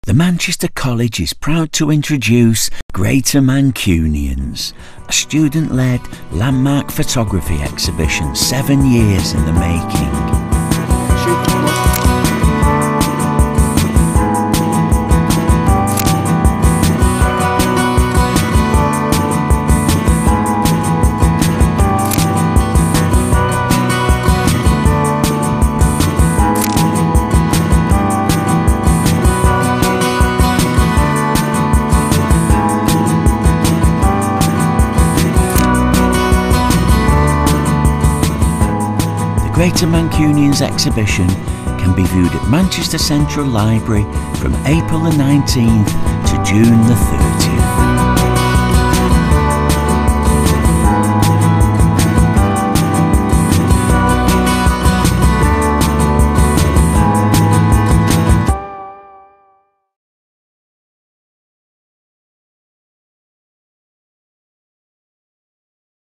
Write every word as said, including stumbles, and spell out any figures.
The Manchester College is proud to introduce Greater Mancunians, a student-led landmark photography exhibition seven years in the making. The Greater Mancunians exhibition can be viewed at Manchester Central Library from April the nineteenth to June the thirtieth.